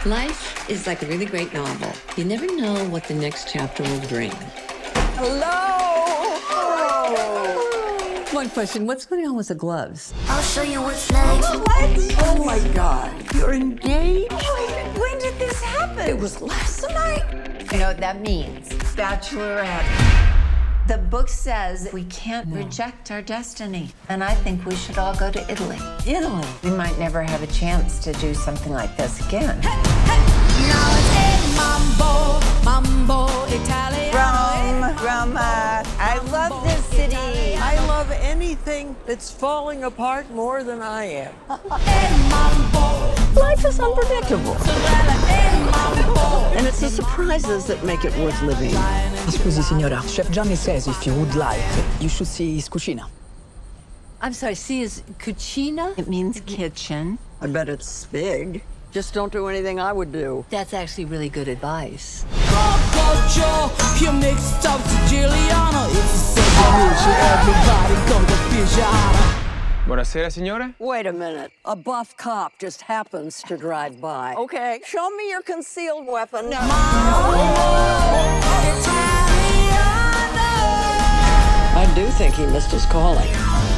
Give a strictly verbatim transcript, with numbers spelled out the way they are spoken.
Life is like a really great novel. You never know what the next chapter will bring. Hello! Oh. One question, what's going on with the gloves? I'll show you what's next. What? Oh my God, you're engaged? Oh, when did this happen? It was last night. You know what that means? Bachelorette. The book says we can't no. reject our destiny. And I think we should all go to Italy. Italy? We might never have a chance to do something like this again. Hey, hey. Now it's a mambo, mambo Italiano. Rome, Roma. I love this city. I love anything that's falling apart more than I am. Life is unpredictable. And it's the surprises that make it worth living. Scusi, signora. Chef Gianni says if you would like, you should see his cucina. I'm sorry, see is cucina? It means kitchen. I bet it's big. Just don't do anything I would do. That's actually really good advice. Buonasera, signore. Wait a minute. A buff cop just happens to drive by. Okay, show me your concealed weapon. No. I do think he missed his calling.